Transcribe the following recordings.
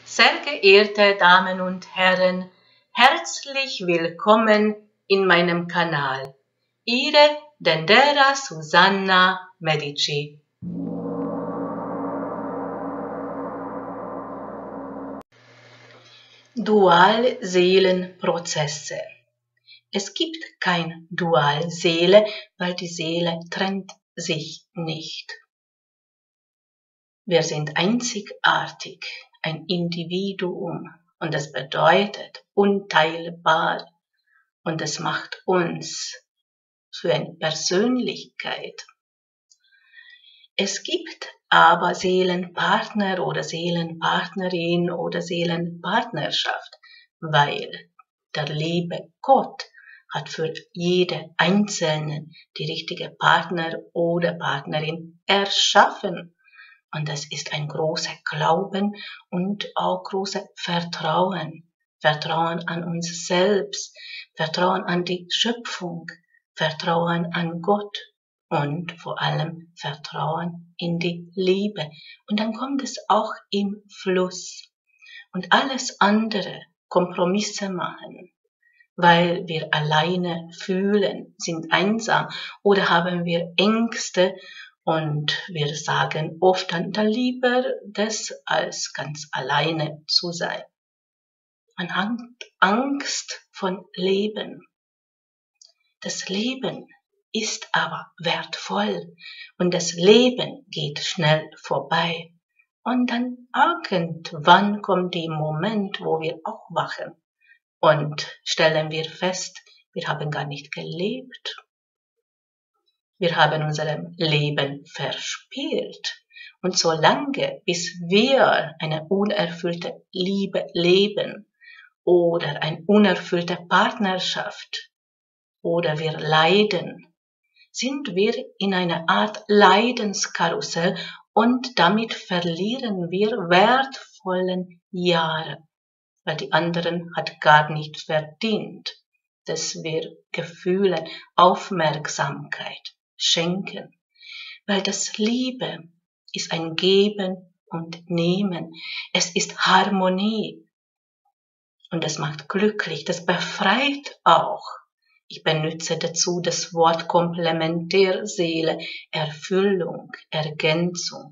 Sehr geehrte Damen und Herren, herzlich willkommen in meinem Kanal. Ihre Dendera Susanna Medici. Dualseelenprozesse. Es gibt kein Dualseele, weil die Seele trennt sich nicht. Wir sind einzigartig, ein Individuum, und das bedeutet unteilbar, und es macht uns zu einer Persönlichkeit. Es gibt aber Seelenpartner oder Seelenpartnerin oder Seelenpartnerschaft, weil der liebe Gott hat für jede Einzelne die richtige Partner oder Partnerin erschaffen. Und das ist ein großer Glauben und auch großes Vertrauen. Vertrauen an uns selbst, Vertrauen an die Schöpfung, Vertrauen an Gott und vor allem Vertrauen in die Liebe. Und dann kommt es auch im Fluss. Und alles andere, Kompromisse machen, weil wir alleine fühlen, sind einsam oder haben wir Ängste, und wir sagen oft dann lieber das, als ganz alleine zu sein. Man hat Angst von Leben. Das Leben ist aber wertvoll und das Leben geht schnell vorbei. Und dann irgendwann kommt der Moment, wo wir aufwachen und stellen wir fest, wir haben gar nicht gelebt. Wir haben unser Leben verspielt. Und solange, bis wir eine unerfüllte Liebe leben oder eine unerfüllte Partnerschaft oder wir leiden, sind wir in einer Art Leidenskarussell und damit verlieren wir wertvollen Jahre, weil die anderen hat gar nicht verdient, dass wir Gefühle, Aufmerksamkeit schenken, weil das Liebe ist ein Geben und Nehmen. Es ist Harmonie und es macht glücklich, das befreit auch. Ich benutze dazu das Wort Komplementärseele, Erfüllung, Ergänzung.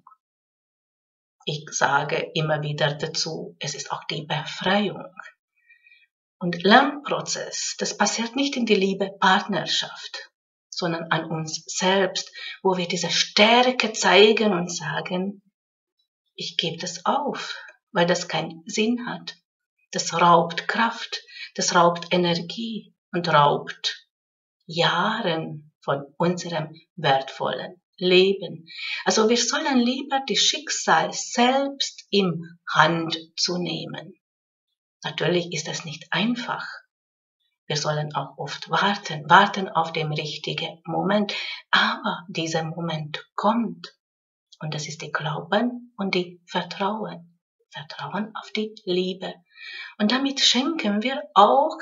Ich sage immer wieder dazu, es ist auch die Befreiung. Und Lernprozess, das passiert nicht in die Liebe-Partnerschaft, sondern an uns selbst, wo wir diese Stärke zeigen und sagen, ich gebe das auf, weil das keinen Sinn hat. Das raubt Kraft, das raubt Energie und raubt Jahren von unserem wertvollen Leben. Also wir sollen lieber die Schicksal selbst in Hand zu nehmen. Natürlich ist das nicht einfach. Wir sollen auch oft warten auf den richtigen Moment. Aber dieser Moment kommt. Und das ist die Glauben und die Vertrauen. Vertrauen auf die Liebe. Und damit schenken wir auch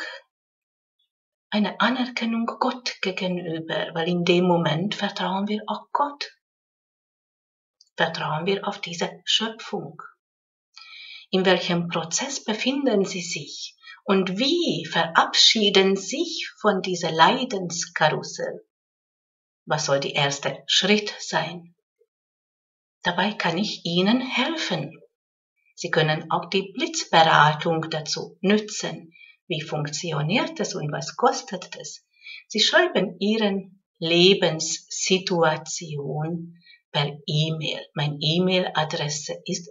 eine Anerkennung Gott gegenüber, weil in dem Moment vertrauen wir auch Gott. Vertrauen wir auf diese Schöpfung. In welchem Prozess befinden Sie sich? Und wie verabschieden sich von dieser Leidenskarussell? Was soll der erste Schritt sein? Dabei kann ich Ihnen helfen. Sie können auch die Blitzberatung dazu nutzen. Wie funktioniert das und was kostet es? Sie schreiben Ihre Lebenssituation per E-Mail. Meine E-Mail-Adresse ist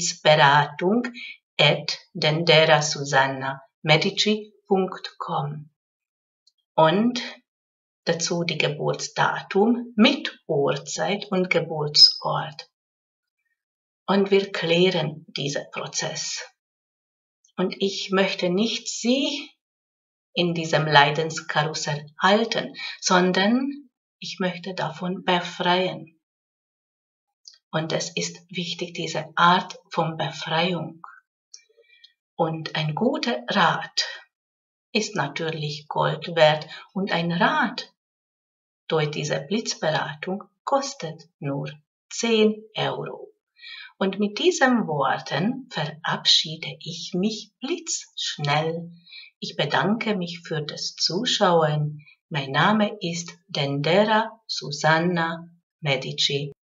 blitzberatung@denderasusanna.medici.com und dazu die Geburtsdatum mit Uhrzeit und Geburtsort. Und wir klären diesen Prozess. Und ich möchte nicht Sie in diesem Leidenskarussell halten, sondern ich möchte davon befreien. Und es ist wichtig, diese Art von Befreiung. Und ein guter Rat ist natürlich Gold wert. Und ein Rat durch diese Blitzberatung kostet nur 10 Euro. Und mit diesen Worten verabschiede ich mich blitzschnell. Ich bedanke mich für das Zuschauen. Mein Name ist Dendera Susanna Medici.